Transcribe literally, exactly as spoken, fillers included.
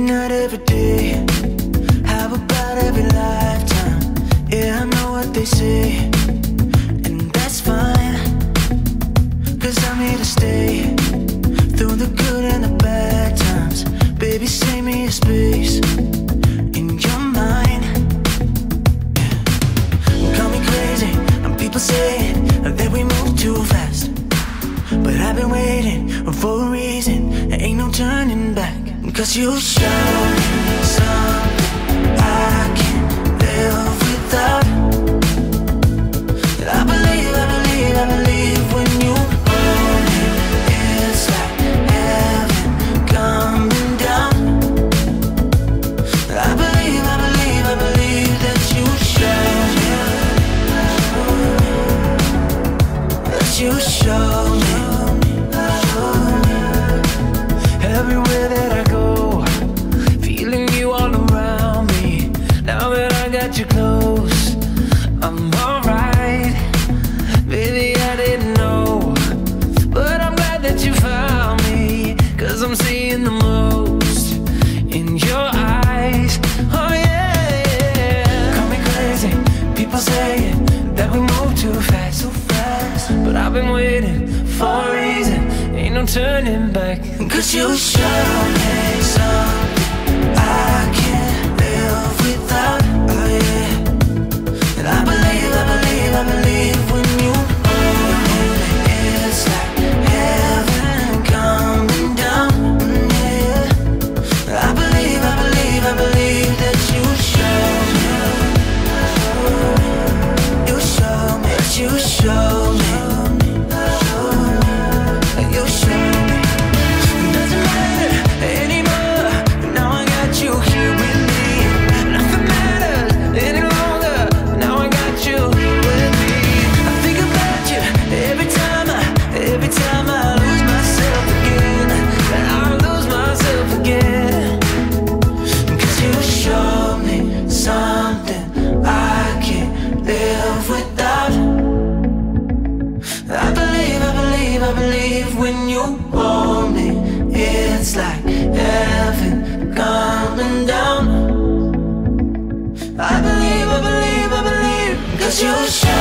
not every day, how about every lifetime? Yeah, I know what they say, and that's fine, cause I'm here to stay, through the good and the bad times. Baby, save me a space in your mind. Yeah. Call me crazy, and people say that we move too fast, but I've been waiting for a reason. There ain't no turning back, cause you show me something I can't live without. I believe, I believe, I believe when you hold me, it's like heaven coming down. I believe, I believe, I believe that you show me, that you show me. Everywhere that I go, feeling you all around me. Now that I got you close, I'm alright. Baby, I didn't know, but I'm glad that you found me, cause I'm seeing the most in your eyes. Oh yeah, yeah. Call me crazy, people say that we move too fast, too fast, but I've been waiting for a reason. Ain't no turning back, cause you show me something I can't live without. Oh yeah. And I believe, I believe, I believe when you hold me, it's like heaven coming down. Mm, yeah. I believe, I believe, I believe that you show me, you show me, that you show me. I believe when you hold me, it's like heaven coming down. I believe, I believe, I believe, cause you show